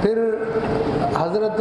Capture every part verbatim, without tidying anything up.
پھر حضرت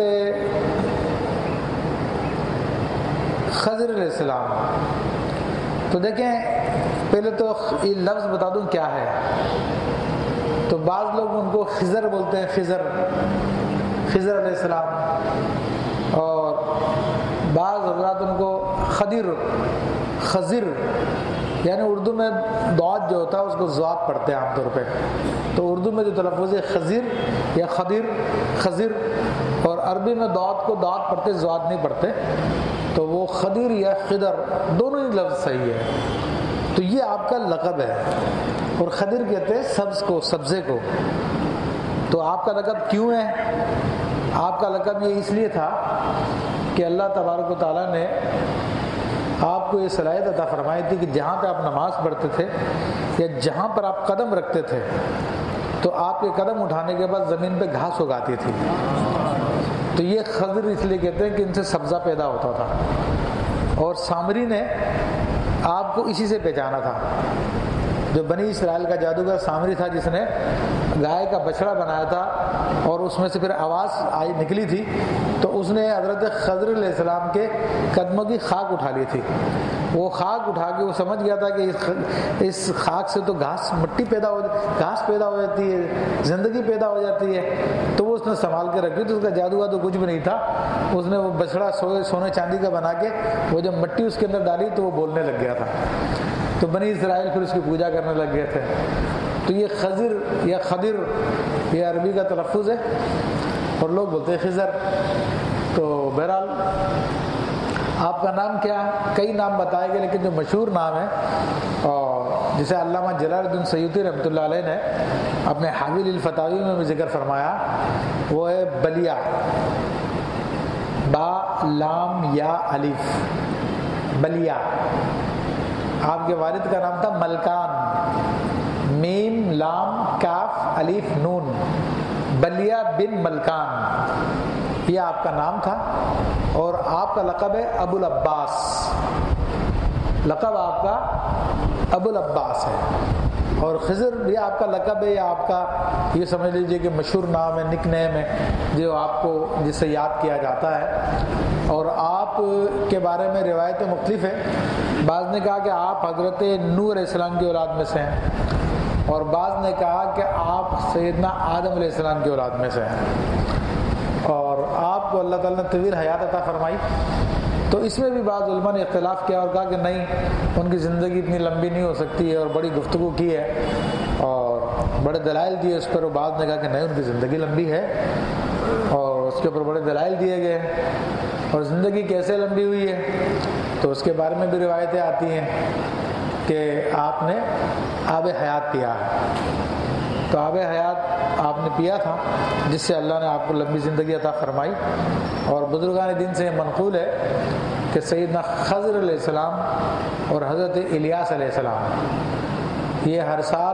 خضر علیہ السلام، تو دیکھیں پہلے تو یہ لفظ بتا دوں کیا ہے. تو بعض لوگ ان کو خضر بولتے ہیں، خضر خضر علیہ السلام، اور بعض حضرات ان کو خضر خضر، یعنی اردو میں ضاد جو ہوتا ہے اس کو ضاد پڑھتے ہیں عام طور پہ. تو اردو میں جو تلفظ ہے خضر یا خضر خضر، اور عربی میں ضاد کو ضاد پڑھتے، ضاد نہیں پڑھتے. تو وہ خضر یا خضر دونوں ہی لفظ صحیح ہے. تو یہ آپ کا لقب ہے، اور خضر کہتے ہیں سبز کو، سبزے کو. تو آپ کا لقب کیوں ہے؟ آپ کا لقب یہ اس لیے تھا کہ اللہ تبارک و تعالیٰ نے آپ کو یہ صلاحیت عطا فرمائی تھی کہ جہاں پہ آپ نماز پڑھتے تھے یا جہاں پر آپ قدم رکھتے تھے تو آپ کے قدم اٹھانے کے بعد زمین پہ گھاس اگاتی تھی. تو یہ خضر اس لیے کہتے ہیں کہ ان سے سبزہ پیدا ہوتا تھا. اور سامری نے آپ کو اسی سے پہچانا تھا. جو بنی اسرائیل کا جادوگر سامری تھا جس نے گائے کا بچڑا بنایا تھا اور اس میں سے پھر آواز آئی نکلی تھی، تو اس نے حضرت خضر علیہ السلام کے قدموں کی خاک اٹھا لی تھی. وہ خاک اٹھا کے وہ سمجھ گیا تھا کہ اس خاک سے تو گھاس مٹی پیدا ہو گھاس پیدا ہو جاتی ہے، زندگی پیدا ہو جاتی ہے. تو وہ اس نے سنبھال کے رکھی. تو اس کا جادو تو کچھ بھی نہیں تھا. اس نے وہ بچڑا سونے چاندی کا بنا کے وہ جب مٹی اس کے اندر ڈالی تو وہ بولنے لگ گیا تھا. تو بنی اسرائیل پھر اس کی پوجا کرنے لگ گئے تھے. تو یہ خضر یا خضر یہ عربی کا تلفظ ہے اور لوگ بولتے ہیں خضر. تو بہرحال آپ کا نام کیا؟ کئی نام بتائے گئے لیکن جو مشہور نام ہے اور جسے علامہ جلال الدین سیوطی رحمۃ اللہ علیہ نے اپنے حاوی الفتاوی میں بھی ذکر فرمایا، وہ ہے بلیا، با لام یا الف، بلیا. آپ کے والد کا نام تھا ملکان، میم لام کاف الف نون، بلیا بن ملکان، یہ آپ کا نام تھا. اور آپ کا لقب ہے ابو العباس، لقب آپ کا ابو العباس ہے. اور خضر بھی آپ کا لقب ہے یا آپ کا یہ سمجھ لیجئے کہ مشہور نام ہے، نک نیم ہے جو آپ کو جس سے یاد کیا جاتا ہے. اور آپ کے بارے میں روایتیں مختلف ہیں. بعض نے کہا کہ آپ حضرت نوح علیہ السلام کی اولاد میں سے ہیں، اور بعض نے کہا کہ آپ سیدنا آدم علیہ السلام کی اولاد میں سے ہیں. اور آپ کو اللہ تعالیٰ نے طویل حیات عطا فرمائی. تو اس میں بھی بعض علماء نے اختلاف کیا اور کہا کہ نہیں، ان کی زندگی اتنی لمبی نہیں ہو سکتی ہے، اور بڑی گفتگو کی ہے اور بڑے دلائل دیے اس پر. بعض نے کہا کہ نہیں، ان کی زندگی لمبی ہے اور اس کے اوپر بڑے دلائل دیے گئے. اور زندگی کیسے لمبی ہوئی ہے تو اس کے بارے میں بھی روایتیں آتی ہیں کہ آپ نے آب حیات پیا ہے. تو آب حیات آپ نے پیا تھا جس سے اللہ نے آپ کو لمبی زندگی عطا فرمائی. اور بزرگان دین سے یہ منقول ہے کہ سیدنا خضر علیہ السلام اور حضرت الیاس علیہ السلام یہ ہر سال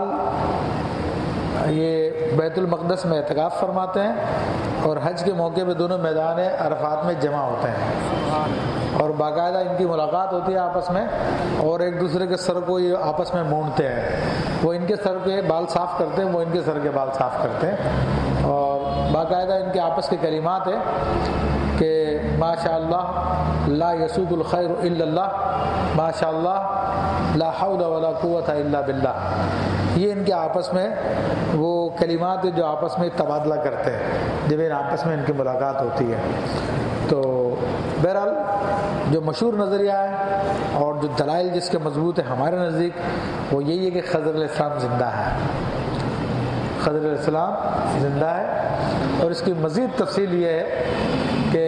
یہ بیت المقدس میں اعتکاف فرماتے ہیں اور حج کے موقع پہ دونوں میدان عرفات میں جمع ہوتے ہیں اور باقاعدہ ان کی ملاقات ہوتی ہے آپس میں، اور ایک دوسرے کے سر کو یہ آپس میں مونڈتے ہیں. وہ ان کے سر کے بال صاف کرتے ہیں، وہ ان کے سر کے بال صاف کرتے ہیں. اور باقاعدہ ان کے آپس کے کلمات ہیں کہ ماشاء اللہ لا یسوق الخیر الا اللہ، ماشاء اللہ لا حول ولا قوت الا باللہ. یہ ان کے آپس میں وہ کلمات جو آپس میں تبادلہ کرتے ہیں جب ان آپس میں ان کی ملاقات ہوتی ہے. تو بہرحال جو مشہور نظریہ ہے اور جو دلائل جس کے مضبوط ہے ہمارے نزدیک وہ یہی ہے کہ خضر علیہ السلام زندہ ہے. خضر علیہ السلام زندہ ہے. اور اس کی مزید تفصیل یہ ہے کہ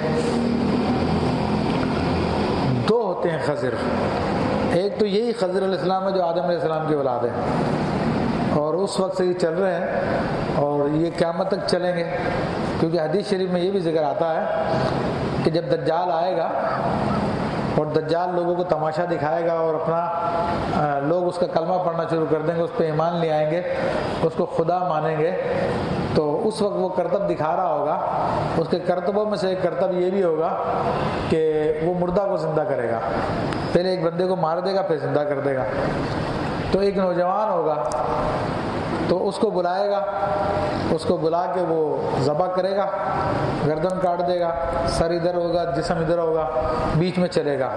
دو ہوتے ہیں خضر. ایک تو یہی خضر علیہ السلام ہے جو آدم علیہ السلام کی اولاد ہے اور اس وقت سے یہ چل رہے ہیں اور یہ قیامت تک چلیں گے. کیونکہ حدیث شریف میں یہ بھی ذکر آتا ہے کہ جب دجال آئے گا اور دجال لوگوں کو تماشا دکھائے گا اور اپنا لوگ اس کا کلمہ پڑھنا شروع کر دیں گے، اس پہ ایمان لے آئیں گے، اس کو خدا مانیں گے، تو اس وقت وہ کرتب دکھا رہا ہوگا. اس کے کرتبوں میں سے ایک کرتب یہ بھی ہوگا کہ وہ مردہ کو زندہ کرے گا. پہلے ایک بندے کو مار دے گا پھر زندہ کر دے گا. تو ایک نوجوان ہوگا تو اس کو بلائے گا، اس کو بلا کے وہ ذبح کرے گا، گردن کاٹ دے گا، سر ادھر ہوگا، جسم ادھر ہوگا، بیچ میں چلے گا،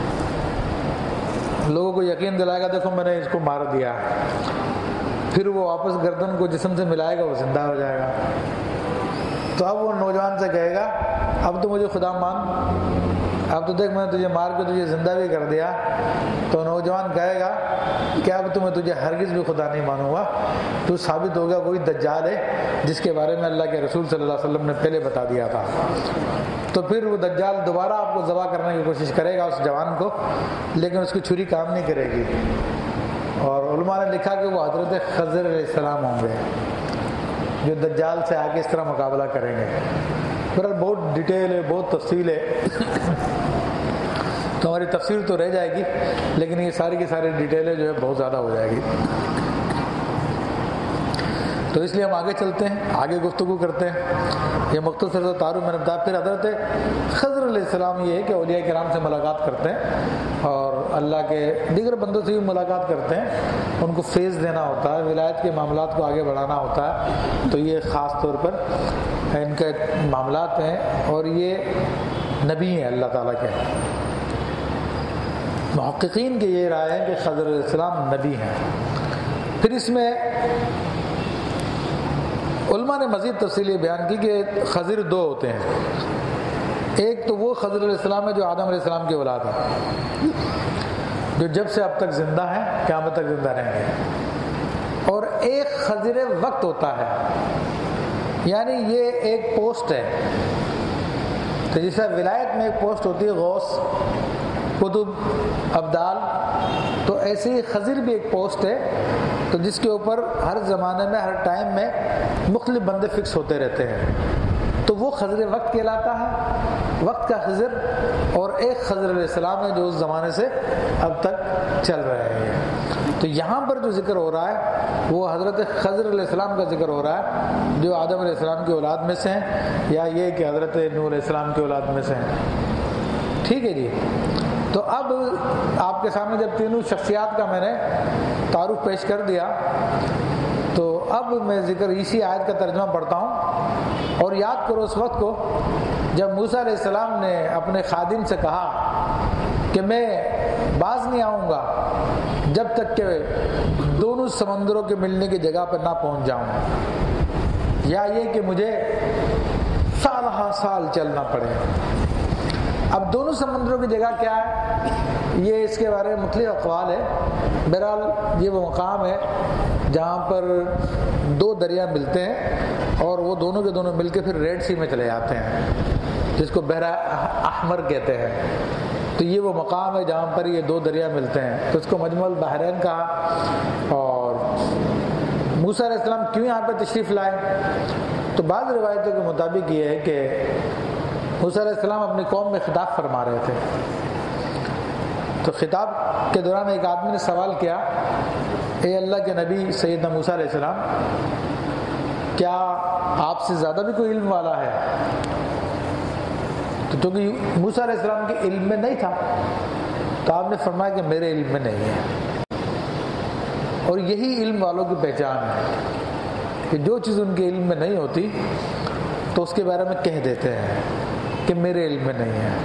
لوگوں کو یقین دلائے گا دیکھو میں نے اس کو مار دیا، پھر وہ واپس گردن کو جسم سے ملائے گا، وہ زندہ ہو جائے گا۔ تو اب وہ نوجوان سے کہے گا اب تو مجھے خدا مان، اب تو دیکھ میں نے تجھے مار کے تجھے زندہ بھی کر دیا۔ تو نوجوان کہے گا کہ اب تو میں تجھے ہرگز بھی خدا نہیں مانوں گا، تو ثابت ہو گیا وہی دجال ہے جس کے بارے میں اللہ کے رسول صلی اللہ علیہ وسلم نے پہلے بتا دیا تھا۔ تو پھر وہ دجال دوبارہ آپ کو ذبح کرنے کی کوشش کرے گا اس جوان کو، لیکن اس کی چھری کام نہیں کرے گی، اور علماء نے لکھا کہ وہ حضرت خضر علیہ السلام ہوں گے جو دجال سے آ کے اس طرح مقابلہ کریں گے۔ پھر بہت ڈیٹیل ہے، بہت تفصیل ہے، تو ہماری تفسیر تو رہ جائے گی، لیکن یہ ساری کی ساری ڈیٹیلیں جو ہے بہت زیادہ ہو جائے گی، تو اس لیے ہم آگے چلتے ہیں، آگے گفتگو کرتے ہیں۔ یہ مختصر سے تعارف میں نے بتایا۔ پھر حضرت خضر علیہ السلام یہ ہے کہ اولیاء کرام سے ملاقات کرتے ہیں اور اللہ کے دیگر بندوں سے بھی ملاقات کرتے ہیں، ان کو فیض دینا ہوتا ہے، ولایت کے معاملات کو آگے بڑھانا ہوتا ہے، تو یہ خاص طور پر ان کے معاملات ہیں، اور یہ نبی ہیں اللہ تعالیٰ کے۔ محققین کی یہ رائے ہے کہ خضر علیہ السلام نبی ہیں۔ پھر اس میں علماء نے مزید تفصیل یہ بیان کی کہ خضر دو ہوتے ہیں، ایک تو وہ خضر علیہ السلام ہے جو آدم علیہ السلام کی اولاد ہے، جو جب سے اب تک زندہ ہیں، قیامت تک زندہ رہیں گے، اور ایک خضر وقت ہوتا ہے، یعنی یہ ایک پوسٹ ہے، تو جیسا ولایت میں ایک پوسٹ ہوتی ہے غوث، قطب، ابدال، تو ایسے ہی خضر بھی ایک پوسٹ ہے، تو جس کے اوپر ہر زمانے میں ہر ٹائم میں مختلف بندے فکس ہوتے رہتے ہیں، تو وہ خضر وقت کہلاتا ہے، وقت کا خضر، اور ایک خضر علیہ السلام ہے جو اس زمانے سے اب تک چل رہے ہیں۔ تو یہاں پر جو ذکر ہو رہا ہے وہ حضرت خضر علیہ السلام کا ذکر ہو رہا ہے جو آدم علیہ السلام کی اولاد میں سے ہیں، یا یہ کہ حضرت نوح علیہ السلام کی اولاد میں سے ہیں۔ ٹھیک ہے جی۔ تو اب آپ کے سامنے جب تینوں شخصیات کا میں نے تعارف پیش کر دیا، تو اب میں ذکر اسی آیت کا ترجمہ پڑھتا ہوں، اور یاد کرو اس وقت کو جب موسیٰ علیہ السلام نے اپنے خادم سے کہا کہ میں باز نہیں آؤں گا جب تک کہ دونوں سمندروں کے ملنے کی جگہ پر نہ پہنچ جاؤں، یا یہ کہ مجھے سال ہا سال چلنا پڑے۔ اب دونوں سمندروں کی جگہ کیا ہے، یہ اس کے بارے میں مختلف اقوال ہے۔ بہرحال یہ وہ مقام ہے جہاں پر دو دریا ملتے ہیں، اور وہ دونوں کے دونوں مل کے پھر ریڈ سی میں چلے جاتے ہیں، جس کو بحر احمر کہتے ہیں۔ تو یہ وہ مقام ہے جہاں پر یہ دو دریا ملتے ہیں، تو اس کو مجمع البحرین کہا۔ اور موسیٰ علیہ السلام کیوں یہاں پہ تشریف لائے، تو بعض روایتوں کے مطابق یہ ہے کہ موسیٰ علیہ السلام اپنی قوم میں خطاب فرما رہے تھے، تو خطاب کے دوران ایک آدمی نے سوال کیا، اے اللہ کے نبی سیدنا موسیٰ علیہ السلام، کیا آپ سے زیادہ بھی کوئی علم والا ہے؟ تو چونکہ موسیٰ علیہ السلام کے علم میں نہیں تھا، تو آپ نے فرمایا کہ میرے علم میں نہیں ہے۔ اور یہی علم والوں کی پہچان ہے کہ جو چیز ان کے علم میں نہیں ہوتی تو اس کے بارے میں کہہ دیتے ہیں کہ میرے علم میں نہیں ہے،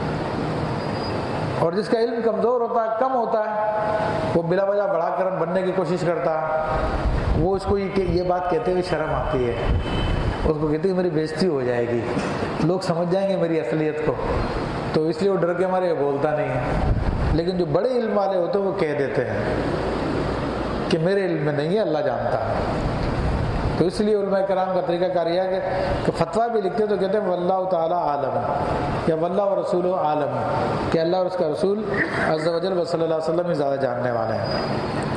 اور جس کا علم کمزور ہوتا ہے، کم ہوتا ہے، وہ بلا وجہ بڑا کرم بننے کی کوشش کرتا ہے، وہ اس کو یہ بات کہتے ہوئے شرم آتی ہے، اس کو کہتے ہیں میری بےزتی ہو جائے گی، لوگ سمجھ جائیں گے میری اصلیت کو، تو اس لیے وہ ڈر کے مارے بولتا نہیں ہے۔ لیکن جو بڑے علم والے ہوتے ہیں وہ کہہ دیتے ہیں کہ میرے علم میں نہیں ہے، اللہ جانتا ہے۔ تو اس لیے علماء کرام کا طریقہ کار یہ ہے کہ فتویٰ بھی لکھتے تو کہتے ہیں واللہ تعالیٰ عالم، یا واللہ و رسول عالم، کہ اللہ اور اس کا رسول عز و جل و صلی اللہ علیہ وسلم ہی زیادہ جاننے والے ہیں۔